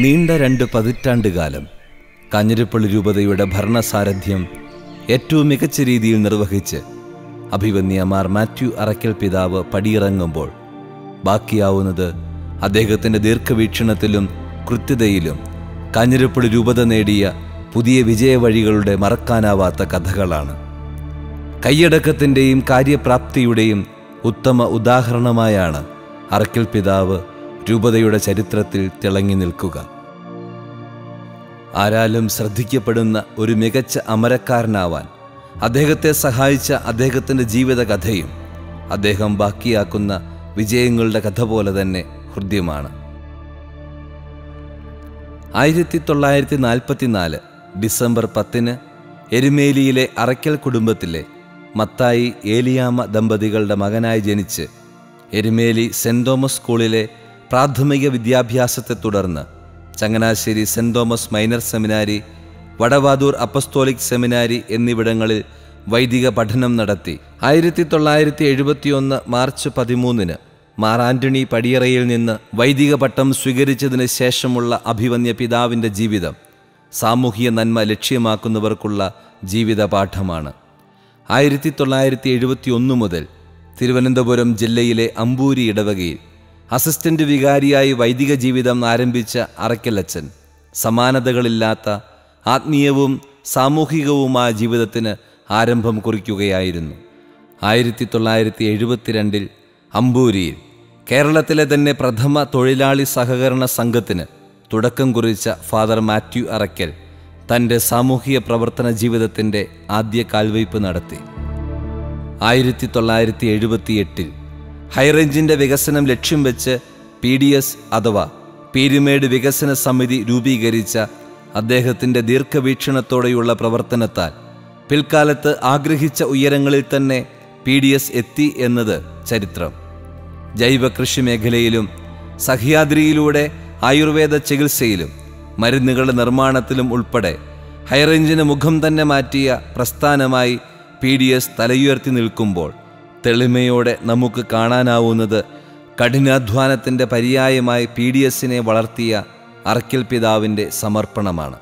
നീണ്ട 2 പതിറ്റാണ്ടുകാലം കാഞ്ഞിരപ്പള്ളി രൂപതയുടെ ഭരണസാരഥ്യം ഏറ്റവും മികച്ച രീതിയിൽ നിർവഹിച്ച് അഭിവന്യ മാർ മാത്യു അറക്കൽ പിതാവ് പടിയിറങ്ങുമ്പോൾ ബാക്കിയാവുന്നത് അദ്ദേഹത്തിൻ്റെ ദീർഘവീക്ഷണത്തിലും കൃത്യതയിലും കാഞ്ഞിരപ്പള്ളി രൂപത നേടിയ പുതിയ വിജയവഴികളുടെ മറക്കാനാവാത്ത കഥകളാണ്. കൈയടക്കത്തിൻ്റെയും കാര്യപ്രാപ്തിയുടെയും ഉത്തമ ഉദാഹരണമായാണ് അറക്കൽ പിതാവ് രൂപതയുടെ ചരിത്രത്തിൽ തിളങ്ങി നിൽക്കുക. ആരാലും ശ്രദ്ധിക്കപ്പെടുന്ന ഒരു മികച്ച അമരക്കാരനാവാൻ അദ്ദേഹത്തെ സഹായിച്ച അദ്ദേഹത്തിൻ്റെ ജീവിതകഥയും അദ്ദേഹം ബാക്കിയാക്കുന്ന വിജയങ്ങളുടെ കഥ പോലെ തന്നെ ഹൃദ്യമാണ്. 1944 ഡിസംബർ 10 എരുമേലിയിലെ അറക്കൽ കുടുംബത്തിലെ മത്തായി ഏലിയാമ്മ ദമ്പതികളുടെ മകനായി ജനിച്ച് എരുമേലി സെൻറ് തോമസ് സ്കൂളിലെ പ്രാഥമിക വിദ്യാഭ്യാസത്തെ തുടർന്ന് Changanassery saint Thomas minor seminary, Vadavathoor apostolic seminary എന്നിവിടങ്ങളിൽ വൈദിക പഠനം നടത്തി 1971 മാർച്ച് 13 മാർ ആന്റണി പടിയറയിൽ നിന്ന് വൈദിക പട്ടം സ്വീകരിച്ചതിന് ശേഷമുള്ള അഭിവന്യ പിതാവിൻ്റെ ജീവിതം സാമൂഹിക നന്മ ലക്ഷ്യമാക്കുന്നവർക്കുള്ള ജീവിത പാഠമാണ്. 1971 മുതൽ തിരുവനന്തപുരം ജില്ലയിലെ അമ്പൂരി ഇടവകയിൽ അസിസ്റ്റന്റ് വികാരിയായി വൈദിക ജീവിതം ആരംഭിച്ച അറക്കലച്ചൻ സമാനതകളില്ലാത്ത ആത്മീയവും സാമൂഹികവുമായ ജീവിതത്തിന് ആരംഭം കുറിക്കുകയായിരുന്നു. 1972 അമ്പൂരിയിൽ കേരളത്തിലെ തന്നെ പ്രഥമ തൊഴിലാളി സഹകരണ സംഘത്തിന് തുടക്കം കുറിച്ച ഫാദർ മാത്യു അറക്കൽ തൻ്റെ സാമൂഹിക പ്രവർത്തന ജീവിതത്തിൻ്റെ ആദ്യ കാൽവയ്പ് നടത്തി. 1978 ഹൈറേഞ്ചിൻ്റെ വികസനം ലക്ഷ്യം വെച്ച് PDS അഥവാ പീരുമേട് വികസന സമിതി രൂപീകരിച്ച അദ്ദേഹത്തിൻ്റെ ദീർഘവീക്ഷണത്തോടെയുള്ള പ്രവർത്തനത്താൽ പിൽക്കാലത്ത് ആഗ്രഹിച്ച ഉയരങ്ങളിൽ തന്നെ PDS എത്തി എന്നത് ചരിത്രം. ജൈവ കൃഷി മേഖലയിലും സഹ്യാദ്രിയിലൂടെ ആയുർവേദ ചികിത്സയിലും മരുന്നുകളുടെ നിർമ്മാണത്തിലും ഉൾപ്പെടെ ഹൈറേഞ്ചിന് മുഖം തന്നെ മാറ്റിയ പ്രസ്ഥാനമായി PDS തലയുയർത്തി നിൽക്കുമ്പോൾ തെളിമയോടെ നമുക്ക് കാണാനാവുന്നത് കഠിനാധ്വാനത്തിൻ്റെ പര്യായമായി PDSനെ വളർത്തിയ അറക്കൽ പിതാവിൻ്റെ സമർപ്പണമാണ്.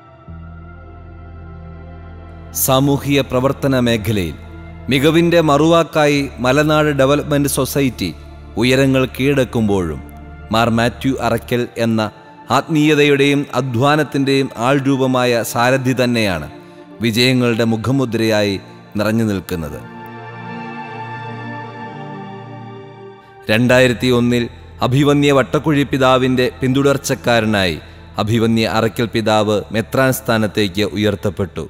സാമൂഹിക പ്രവർത്തന മേഖലയിൽ മികവിൻ്റെ മറുവാക്കായി മലനാട് ഡെവലപ്മെൻറ്റ് സൊസൈറ്റി ഉയരങ്ങൾ കീഴടക്കുമ്പോഴും മാർ മാത്യു അറക്കൽ എന്ന ആത്മീയതയുടെയും അധ്വാനത്തിൻ്റെയും ആൾരൂപമായ സാരഥി തന്നെയാണ് വിജയങ്ങളുടെ മുഖമുദ്രയായി നിറഞ്ഞു നിൽക്കുന്നത്. 2001 അഭിവന്യ വട്ടക്കുഴി പിതാവിൻ്റെ പിന്തുടർച്ചക്കാരനായി അഭിവന്യ അറക്കൽ പിതാവ് മെത്രാൻ സ്ഥാനത്തേക്ക് ഉയർത്തപ്പെട്ടു.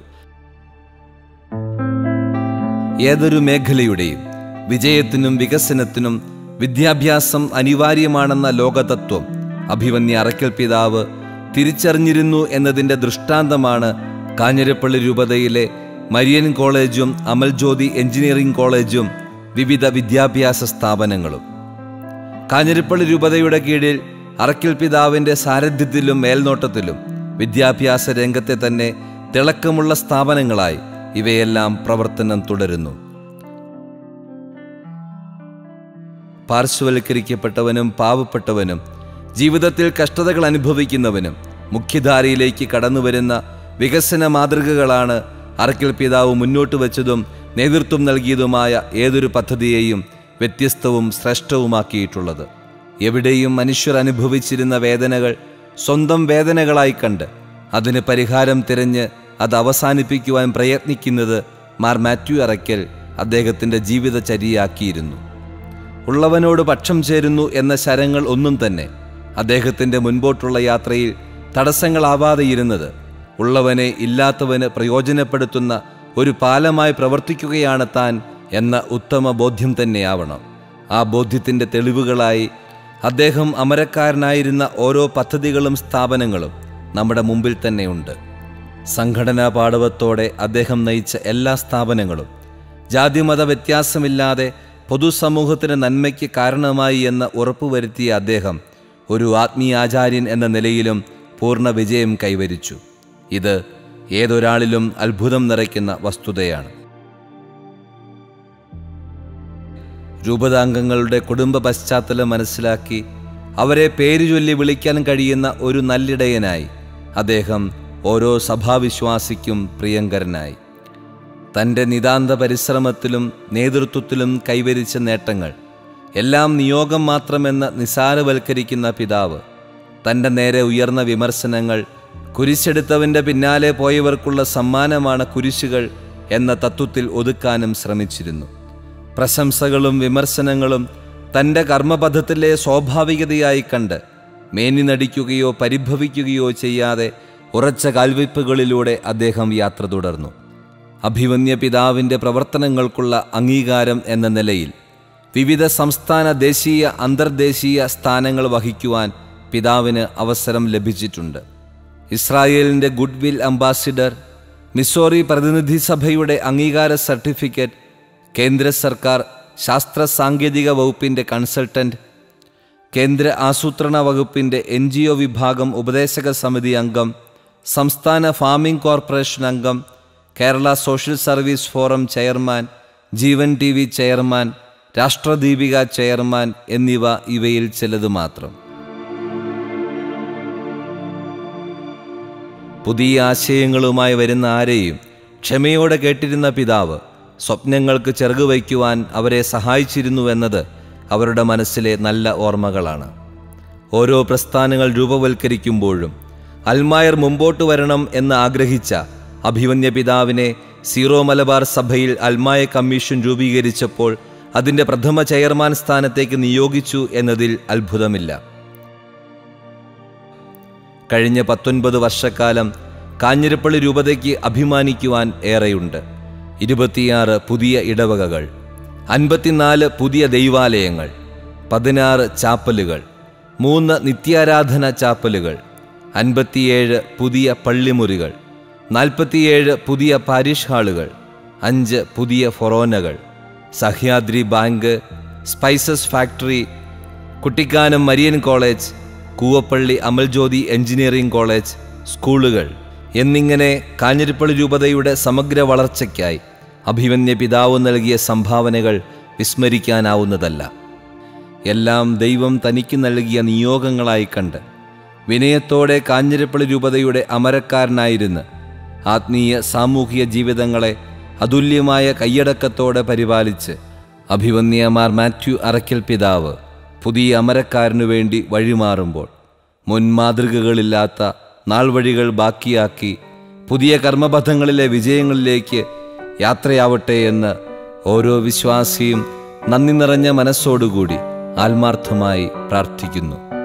ഏതൊരു മേഖലയുടെയും വിജയത്തിനും വികസനത്തിനും വിദ്യാഭ്യാസം അനിവാര്യമാണെന്ന ലോകതത്വം അഭിവന്യ അറക്കൽ പിതാവ് തിരിച്ചറിഞ്ഞിരുന്നു എന്നതിൻ്റെ ദൃഷ്ടാന്തമാണ് കാഞ്ഞിരപ്പള്ളി രൂപതയിലെ മരിയൻ കോളേജും അമൽജ്യോതി എഞ്ചിനീയറിംഗ് കോളേജും വിവിധ വിദ്യാഭ്യാസ സ്ഥാപനങ്ങളും. കാഞ്ഞിരപ്പള്ളി രൂപതയുടെ കീഴിൽ അറക്കൽ പിതാവിൻ്റെ സാരഥ്യത്തിലും മേൽനോട്ടത്തിലും വിദ്യാഭ്യാസ രംഗത്തെ തന്നെ തിളക്കമുള്ള സ്ഥാപനങ്ങളായി ഇവയെല്ലാം പ്രവർത്തനം തുടരുന്നു. പാർശ്വവൽക്കരിക്കപ്പെട്ടവനും പാവപ്പെട്ടവനും ജീവിതത്തിൽ കഷ്ടതകൾ അനുഭവിക്കുന്നവനും മുഖ്യധാരയിലേക്ക് കടന്നുവരുന്ന വികസന മാതൃകകളാണ് അറക്കൽ പിതാവ് മുന്നോട്ട് വച്ചതും നേതൃത്വം നൽകിയതുമായ ഏതൊരു പദ്ധതിയെയും വ്യത്യസ്തവും ശ്രേഷ്ഠവുമാക്കിയിട്ടുള്ളത്. എവിടെയും മനുഷ്യർ അനുഭവിച്ചിരുന്ന വേദനകൾ സ്വന്തം വേദനകളായി കണ്ട് അതിന് പരിഹാരം തിരഞ്ഞ് അത് അവസാനിപ്പിക്കുവാൻ പ്രയത്നിക്കുന്നത് മാർ മാത്യു അറക്കൽ അദ്ദേഹത്തിൻ്റെ ജീവിതചര്യയാക്കിയിരുന്നു. ഉള്ളവനോട് പക്ഷം ചേരുന്നു എന്ന ശരങ്ങൾ ഒന്നും തന്നെ അദ്ദേഹത്തിൻ്റെ മുൻപോട്ടുള്ള യാത്രയിൽ തടസ്സങ്ങളാവാതെയിരുന്നത് ഉള്ളവനെ ഇല്ലാത്തവന് പ്രയോജനപ്പെടുത്തുന്ന ഒരു പാലമായി പ്രവർത്തിക്കുകയാണ് താൻ എന്ന ഉത്തമ ബോധ്യം തന്നെയാവണം. ആ ബോധ്യത്തിൻ്റെ തെളിവുകളായി അദ്ദേഹം അമരക്കാരനായിരുന്ന ഓരോ പദ്ധതികളും സ്ഥാപനങ്ങളും നമ്മുടെ മുമ്പിൽ തന്നെയുണ്ട്. സംഘടനാ പാടവത്തോടെ അദ്ദേഹം നയിച്ച എല്ലാ സ്ഥാപനങ്ങളും ജാതിമത വ്യത്യാസമില്ലാതെ പൊതുസമൂഹത്തിന് നന്മയ്ക്ക് കാരണമായി എന്ന് ഉറപ്പുവരുത്തിയ അദ്ദേഹം ഒരു ആത്മീയാചാര്യൻ എന്ന നിലയിലും പൂർണ്ണ വിജയം കൈവരിച്ചു. ഇത് ഏതൊരാളിലും അത്ഭുതം നിറയ്ക്കുന്ന വസ്തുതയാണ്. രൂപതാംഗങ്ങളുടെ കുടുംബ പശ്ചാത്തലം മനസ്സിലാക്കി അവരെ പേരുചൊല്ലി വിളിക്കാൻ കഴിയുന്ന ഒരു നല്ലിടയനായി അദ്ദേഹം ഓരോ സഭാവിശ്വാസിക്കും പ്രിയങ്കരനായി. തൻ്റെ നിതാന്ത പരിശ്രമത്തിലും നേതൃത്വത്തിലും കൈവരിച്ച നേട്ടങ്ങൾ എല്ലാം നിയോഗം മാത്രമെന്ന് നിസാരവൽക്കരിക്കുന്ന പിതാവ് തൻ്റെ നേരെ ഉയർന്ന വിമർശനങ്ങൾ കുരിശെടുത്തവൻ്റെ പിന്നാലെ പോയവർക്കുള്ള സമ്മാനമാണ് കുരിശുകൾ എന്ന തത്വത്തിൽ ഒതുക്കാനും ശ്രമിച്ചിരുന്നു. പ്രശംസകളും വിമർശനങ്ങളും തൻ്റെ കർമ്മപഥത്തിലെ സ്വാഭാവികതയായി കണ്ട് മേനി നടിക്കുകയോ പരിഭവിക്കുകയോ ചെയ്യാതെ ഉറച്ച കാൽവയ്പ്പുകളിലൂടെ അദ്ദേഹം യാത്ര തുടർന്നു. അഭിവന്യ പിതാവിൻ്റെ പ്രവർത്തനങ്ങൾക്കുള്ള അംഗീകാരം എന്ന നിലയിൽ വിവിധ സംസ്ഥാന, ദേശീയ, അന്തർദേശീയ സ്ഥാനങ്ങൾ വഹിക്കുവാൻ പിതാവിന് അവസരം ലഭിച്ചിട്ടുണ്ട്. ഇസ്രായേലിൻ്റെ ഗുഡ്വിൽ അംബാസിഡർ, മിസോറി പ്രതിനിധി സഭയുടെ അംഗീകാര സർട്ടിഫിക്കറ്റ്, കേന്ദ്ര സർക്കാർ ശാസ്ത്ര സാങ്കേതിക വകുപ്പിൻ്റെ കൺസൾട്ടൻറ്റ്, കേന്ദ്ര ആസൂത്രണ വകുപ്പിൻ്റെ NGO വിഭാഗം ഉപദേശക സമിതി അംഗം, സംസ്ഥാന ഫാമിംഗ് കോർപ്പറേഷൻ അംഗം, Kerala social service forum chairman, Jeevan TV chairman, Rashtradeepika chairman എന്നിവ ഇവയിൽ ചിലത് മാത്രം. പുതിയ ആശയങ്ങളുമായി വരുന്ന ആരെയും ക്ഷമയോടെ കേട്ടിരുന്ന പിതാവ് സ്വപ്നങ്ങൾക്ക് ചെറുകുവയ്ക്കുവാൻ അവരെ സഹായിച്ചിരുന്നുവെന്നത് അവരുടെ മനസ്സിലെ നല്ല ഓർമ്മകളാണ്. ഓരോ പ്രസ്ഥാനങ്ങൾ രൂപവൽക്കരിക്കുമ്പോഴും അൽമായർ മുമ്പോട്ട് വരണം എന്ന് ആഗ്രഹിച്ച അഭിവന്യ പിതാവിനെ സീറോ മലബാർ സഭയിൽ അൽമായ കമ്മീഷൻ രൂപീകരിച്ചപ്പോൾ അതിൻ്റെ പ്രഥമ ചെയർമാൻ സ്ഥാനത്തേക്ക് നിയോഗിച്ചു എന്നതിൽ അത്ഭുതമില്ല. കഴിഞ്ഞ 19 വർഷക്കാലം കാഞ്ഞിരപ്പള്ളി രൂപതയ്ക്ക് അഭിമാനിക്കുവാൻ ഏറെയുണ്ട്. 26 പുതിയ ഇടവകകൾ, 54 പുതിയ ദൈവാലയങ്ങൾ, 16 ചാപ്പലുകൾ, 3 നിത്യാരാധന ചാപ്പലുകൾ, 57 പുതിയ പള്ളിമുറികൾ, 47 പുതിയ പാരിഷ് ഹാളുകൾ, 5 പുതിയ ഫൊറോനകൾ, Sahyadri bank, spices factory, Kuttikkanam Marian college, Koovappally Amaljyothi engineering college, സ്കൂളുകൾ എന്നിങ്ങനെ കാഞ്ഞിരപ്പള്ളി രൂപതയുടെ സമഗ്ര വളർച്ചയ്ക്കായി അഭിവന്യ പിതാവ് നൽകിയ സംഭാവനകൾ വിസ്മരിക്കാനാവുന്നതല്ല. എല്ലാം ദൈവം തനിക്ക് നൽകിയ നിയോഗങ്ങളായി കണ്ട് വിനയത്തോടെ കാഞ്ഞിരപ്പള്ളി രൂപതയുടെ അമരക്കാരനായിരുന്ന് ആത്മീയ സാമൂഹിക ജീവിതങ്ങളെ അതുല്യമായ കയ്യടക്കത്തോടെ പരിപാലിച്ച് അഭിവന്യ മാത്യു അറക്കൽ പിതാവ് പുതിയ അമരക്കാരനു വേണ്ടി വഴിമാറുമ്പോൾ മുൻമാതൃകകളില്ലാത്ത നാൾവഴികൾ ബാക്കിയാക്കി പുതിയ കർമ്മപഥങ്ങളിലെ വിജയങ്ങളിലേക്ക് യാത്രയാവട്ടെ എന്ന് ഓരോ വിശ്വാസിയും നന്ദി നിറഞ്ഞ മനസ്സോടുകൂടി ആത്മാർത്ഥമായി പ്രാർത്ഥിക്കുന്നു.